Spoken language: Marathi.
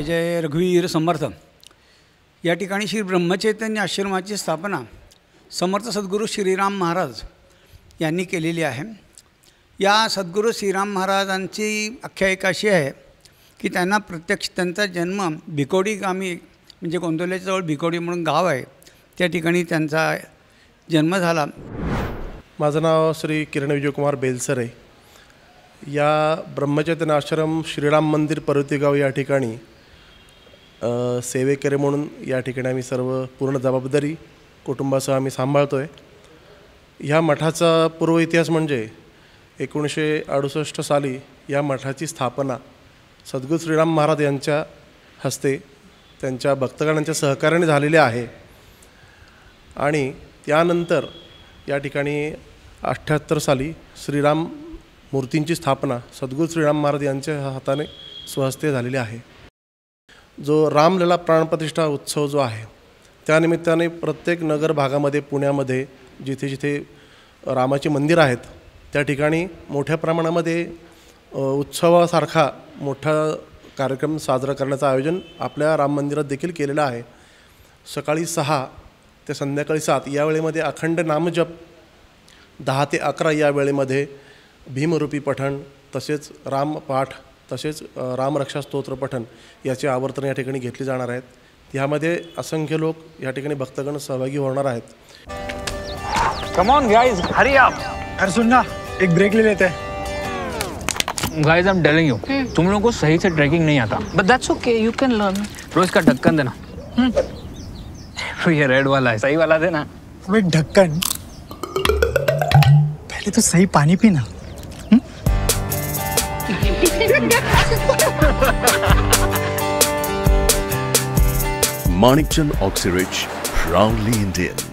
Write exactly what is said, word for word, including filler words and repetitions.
जय जय रघुवीर समर्थ। या ठिकाणी श्री ब्रह्मचैतन्य आश्रमाची स्थापना समर्थ सद्गुरू श्रीराम महाराज यांनी केलेली आहे। या सद्गुरू श्रीराम महाराजांची आख्यायिका अशी आहे की त्यांना प्रत्यक्ष त्यांचा जन्म भिकोडी गामी म्हणजे गोंदवल्याच्या जवळ भिकोडी म्हणून गाव आहे, त्या ठिकाणी त्यांचा जन्म झाला। माझं नाव श्री किरण विजयकुमार बेलसरे। या ब्रह्मचैतन्य आश्रम श्रीराम मंदिर पर्वतीगाव या ठिकाणी सेवेकरी म्हणून या ठिकाणी आम्ही सर्व पूर्ण जबाबदारी कुटुंबासह आम्ही सांभाळतो आहे। ह्या मठाचा पूर्व इतिहास म्हणजे एकोणीसशे अडुसष्ट साली या मठाची स्थापना सद्गुरू श्रीराम महाराज यांच्या हस्ते त्यांच्या भक्तगणांच्या सहकार्याने झालेली आहे आणि त्यानंतर या ठिकाणी अठ्ठ्याहत्तर साली श्रीराम मूर्तींची स्थापना सद्गुरू श्रीराम महाराज यांच्या हाताने स्वहस्ते झालेली आहे। जो रामलला प्राणप्रतिष्ठा उत्सव जो आहे त्यानिमित्ताने प्रत्येक नगर भागामध्ये पुण्यामध्ये जिथे जिथे रामाची मंदिर आहेत त्या ठिकाणी मोठ्या प्रमाणामध्ये उत्सवासारखा मोठा कार्यक्रम साजरा करण्याचं आयोजन आपल्या राम मंदिरात देखील केलेलं आहे। सकाळी सहा ते संध्याकाळी सात या वेळेमध्ये अखंड नामजप, दहा ते अकरा या वेळेमध्ये भीमरूपी पठण, तसेच रामपाठ, तसेच रामरक्षा स्तोत्र पठण याचे आवर्तन या ठिकाणी घेतले जाणार आहेत। यामध्ये असंख्य लोक या ठिकाणी भक्तगण सहभागी होणार आहेत। Come on guys, hurry up. अरे सुन ना, एक ब्रेक ले लेते हैं। Guys I am telling you, तुम लोगों को सही से ट्रैकिंग नहीं आता। But that's okay, you can learn. रोज का ढक्कन देना। ये रेड वाला है, सही वाला देना। अबे ढक्कन, पहले तो सही पानी पीना। Manikchand Oxyrich, proudly Indian.